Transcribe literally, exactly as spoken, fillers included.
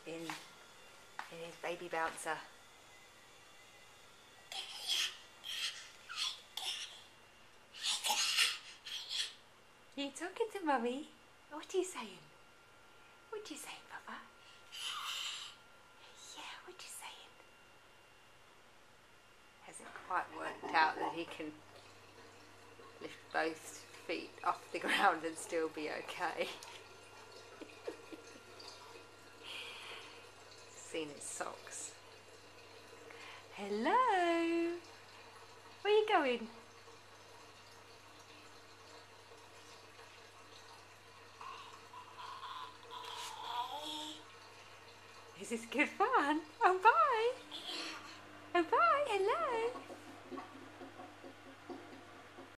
in, in his baby bouncer. Are you talking to Mummy? What are you saying? What are you saying, Papa? Yeah, what are you saying? Hasn't quite worked out that he can lift both feet off the ground and still be okay. Seen his socks. Hello? Where are you going? Is this good fun?